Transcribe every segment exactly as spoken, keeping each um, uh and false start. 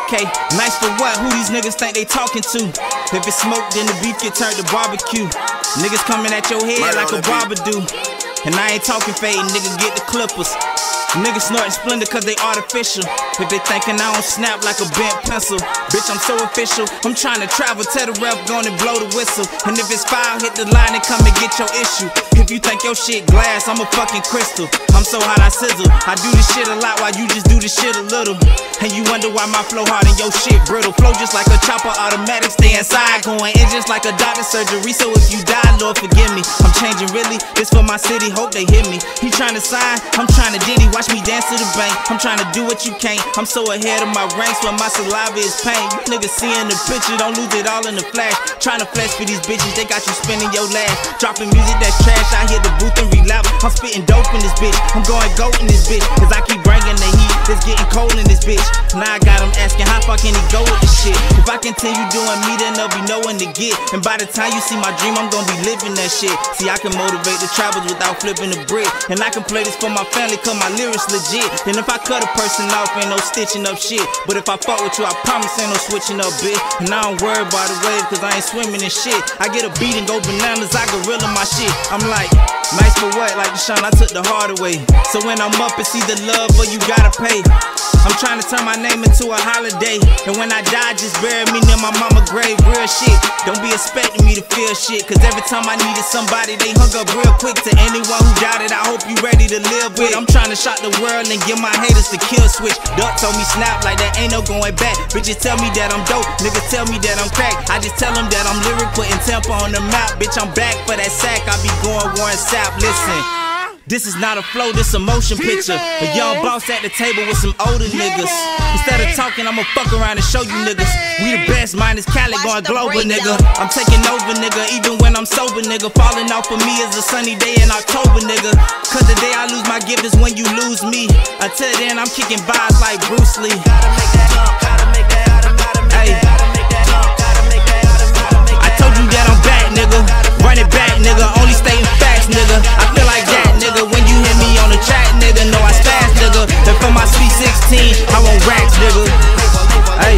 Okay, nice for what? Who these niggas think they talking to? If it's smoke, then the beef get turned to barbecue. Niggas coming at your head like a barber do. And I ain't talking fade, nigga, get the clippers. Niggas snorting Splendor cause they artificial. If they thinking I don't snap like a bent pencil, bitch, I'm so official. I'm trying to travel, tell the ref go and blow the whistle. And if it's foul, hit the line and come and get your issue. If you think your shit glass, I'm a fucking crystal. I'm so hot I sizzle. I do this shit a lot while you just do this shit a little. And you wonder why my flow hard and your shit brittle. Flow just like a chopper, automatic, stay inside. Going in just like a doctor's surgery. So if you die, Lord forgive me. I'm changing really, this for my city, hope they hear me. He trying to sign, I'm trying to diddy. Watch me dance to the bank, I'm trying to do what you can't. I'm so ahead of my ranks when my saliva is pain. You niggas seeing the picture, don't lose it all in the flash. Trying to flex for these bitches, they got you spinning your last. Dropping music that's trash, I hit the booth and relapse. I'm spitting dope in this bitch, I'm going goat in this bitch. Cause I keep bringing the heat, it's getting cold in this bitch. Now I got them asking how far can he go with this shit. If I continue doing me, then there'll be no one to get. And by the time you see my dream, I'm gonna be living that shit. See, I can motivate the travels without flipping the brick. And I can play this for my family cause my lyrics legit. Then if I cut a person off, ain't no stitching up shit. But if I fuck with you, I promise ain't no switching up, bitch. And I don't worry about the wave cause I ain't swimming in shit. I get a beat and go bananas, I gorilla my shit. I'm like, nice for what? Like Deshaun, I took the heart away. So when I'm up, it's either love or you gotta pay. I'm trying to turn my name into a holiday. And when I die, just bury me near my mama grave. Real shit, don't be expecting me to feel shit. Cause every time I needed somebody, they hung up real quick. To anyone who doubted, I hope you ready to live with. I'm trying to shock the world and give my haters the kill switch. Duck told me snap like that ain't no going back. Bitches tell me that I'm dope, niggas tell me that I'm crack. I just tell them that I'm lyric, putting tempo on the map. Bitch, I'm back for that sack, I be going Warren Sapp. Listen, this is not a flow, this a motion picture. A young boss at the table with some older niggas. Instead of talking, I'ma fuck around and show you niggas. We the best, minus Cali going global, nigga. I'm taking over, nigga, even when I'm sober, nigga. Falling off for me is a sunny day in October, nigga. Cause the day I lose my gift is when you lose me. Until then, I'm kicking vibes like Bruce Lee. Gotta make that jump, gotta make that, gotta make that, gotta make that jump, gotta make that, gotta make that. I told you that I'm back, nigga. Run it back, nigga. Only stating facts, nigga. I feel like that, nigga. When you hear me on the track, nigga, know I spaz, nigga. And for my Sweet sixteen, I want racks, nigga. Hey,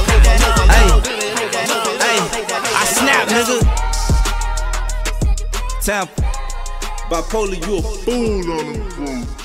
hey, hey, I snap, nigga. Tap, bipolar, you a fool on them.